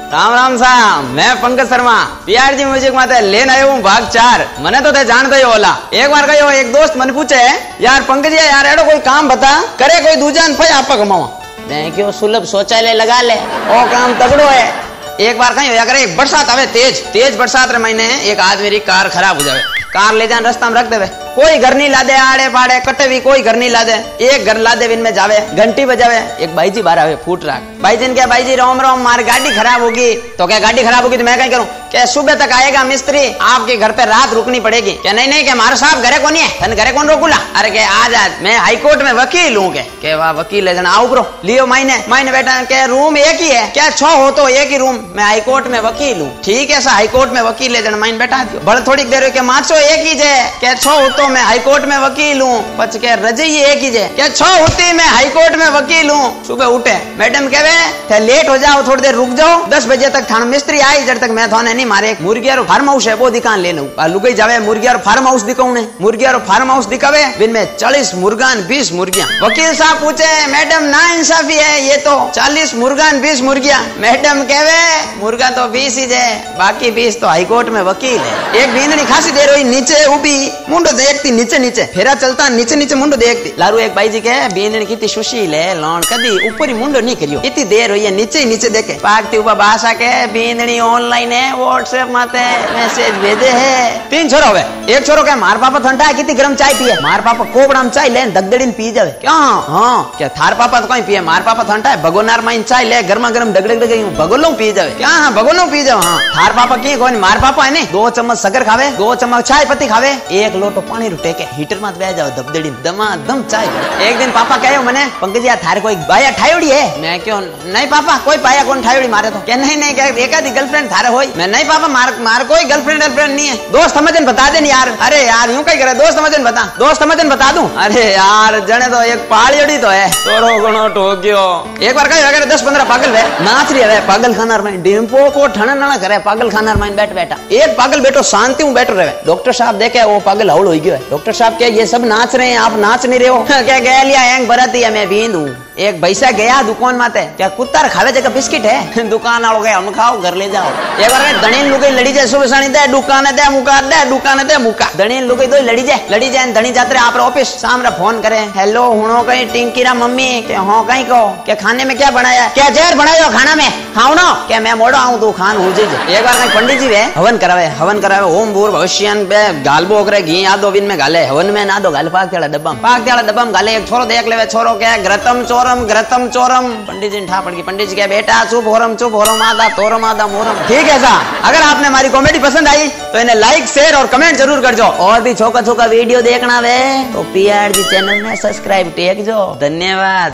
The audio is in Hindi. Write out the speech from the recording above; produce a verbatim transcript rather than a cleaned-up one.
राम राम सा मैं पंकज शर्मा पीआरजी म्यूजिक माते लेन आयो हूँ भाग चार। मने तो ते जानते ही होला। एक बार कहो एक दोस्त मन पूछे यार पंकज यार एडो कोई काम बता करे कोई दूजान फै आपा कमावा। मैं क्यों सुलभ शौचालय लगा ले ओ काम तगड़ो है। एक बार कहीं अगर एक बरसात आवे तेज तेज बरसात रे महीने एक आदमी री कार खराब हो जावे। कार ले जान रास्ता में रख देवे कोई घर नहीं लादे आड़े पाड़े कटे भी कोई घर नहीं लादे। एक घर लादे बिन में जावे घंटी बजावे एक भाई जी बाहर आवे फूट राख भाई जी ने क्या भाई जी रोम रोम मार गाड़ी खराब होगी। तो क्या गाड़ी खराब होगी तो मैं क्या करूं क्या सुबह तक आएगा मिस्त्री आपके घर पे रात रुकनी पड़ेगी। क्या नहीं नहीं क्या मारो साहब घरे कौन है धन घरे कौन रोकूला। अरे के आज आज मैं हाईकोर्ट में वकील हूँ के, के वाह वकील है जना आओ ब्रो लियो मायने मायने बेटा के रूम एक ही है क्या छो हो तो एक ही रूम मैं हाईकोर्ट में वकील हूँ। ठीक है सा हाईकोर्ट में वकील है जना माइन बैठा दो बड़ थोड़ी देर के माचो एक ही जे क्या छो हो तो मैं हाईकोर्ट में वकील हूँ। पच के रजई एक ही जे क्या छो होती मैं हाईकोर्ट में वकील हूँ। सुबह उठे मैडम कहे लेट हो जाओ थोड़ी देर रुक जाओ दस बजे तक थाना मिस्त्री आई जब तक मैं थाने नहीं मारे एक मुर्गिया फार्म हाउस है वो दिखान ले लूं। लुगाई जावे मुर्गिया फार्म हाउस दिखाऊं मुर्गिया फार्म हाउस दिखावे बिन में चालीस मुर्गान बीस मुर्गियां। वकील साहब पूछे मैडम ना इंसाफी है ये तो चालीस मुर्गान बीस मुर्गियां। मैडम कहवे मुर्गा तो बीस ही है बाकी बीस तो हाईकोर्ट में वकील है। एक बींदनी खासी देर हुई नीचे उभी मुंडो देखती नीचे नीचे फेरा चलता नीचे नीचे मुंडो देखती। लारू एक भाई जी के बींदनी कितनी सुशील है लौन कदी ऊपर ही मुंडो नहीं करियो इतनी देर हुई है नीचे ही नीचे देखे पागती ऊपर भाषा के बींदनी ऑनलाइन है व्हाट्सएप माते मैसेज भेजे है। तीन छोरो हुए एक छोरो के मार पापा ठंडा है कितनी गर्म चाय पिए मार पापा कोबड़ा में चाय ले दगदड़ी पी जावे क्या हाँ क्या थार पापा तो कहीं पिए मार पापा ठंडा है भगोनार माइन चाय ले गर्मा गर्म डगड़े डगड़े भगोलो पी जावे क्या हाँ भगोलो पी जाओ। हाँ थार पापा की कोई मार पापा है नहीं दो चम्मच शक्कर खावे दो चम्मच चाय पत्ती खावे एक लोटो पानी रुटे के हीटर मत बह जाओ दबदड़ी दमा दम चाय। एक दिन पापा कहे मैंने पंकज यार थारे कोई बाया ठायोड़ी है। मैं क्यों नहीं पापा कोई पाया कौन ठायोड़ी मारे तो क्या नहीं नहीं क्या एक आधी गर्लफ्रेंड थारे होई। मैं नहीं पापा मार मार कोई गर्लफ्रेंड गर्लफ्रेंड नहीं है दोस्त समझन बता दे यार। अरे यार यूं कहीं करे दोस्त समझन बता दोस्त समझन बता दूं। अरे यार जने तो एक पाड़ियोड़ी तो है तोरो गणो ठोक्यो। एक बार कहीं अगर दस पंद्रह पागल है नाच रही है पागल खाना में डिम्पो को ठनन ना करे पागल खाना में बैठ बैठा एक पागल बेटो शांति हूँ बैठ रहे। डॉक्टर साहब देखे वो पागल हौल हो गया है। डॉक्टर साहब क्या ये सब नाच रहे हैं आप नाच नहीं रहे हो क्या गया लिया एंग बराती है मैं बींद हूँ। एक भैसा गया दुकान माते क्या कुत्ता खावे जगह बिस्किट है दुकान वालों गए हम खाओ घर ले जाओ। एक बार धनी लुगाई लड़ी जाए सुबह सानी दे दुकान दे मुका दे दुकान दे मुका धनी लुगाई दो लड़ी जाए लड़ी जाए धनी जाते आप ऑफिस सामने फोन करे हेलो हुनो कहीं टिंकीरा मम्मी के हो कहीं को क्या खाने में क्या बनाया क्या जहर बनाया खाना में खाओ ना क्या मैं मोड़ो आऊं तू खान हो जाए। एक बार कहीं पंडित जी वे हवन करावे हवन करावे ओम भूर भविष्यन पे गालबो करे घी आदो बिन में गाले हवन में ना दो गाल पाक तेड़ा डब्बा पाक तेड़ा डब्बा गाले एक छोरो देख लेवे छोरो क्या ग्रतम चोरम ग्रतम चोरम पंडित जी ठा पड़ गई। पंडित जी क्या बेटा चुप होरम चुप होरम आदा तोरम आदा मोरम। ठीक है सा अगर आपने हमारी कॉमेडी पसंद आई तो इन्हें लाइक शेयर और कमेंट जरूर कर जो और भी छोका छोका वीडियो देखना वे तो पीआरजी चैनल में सब्सक्राइब टेक जो। धन्यवाद।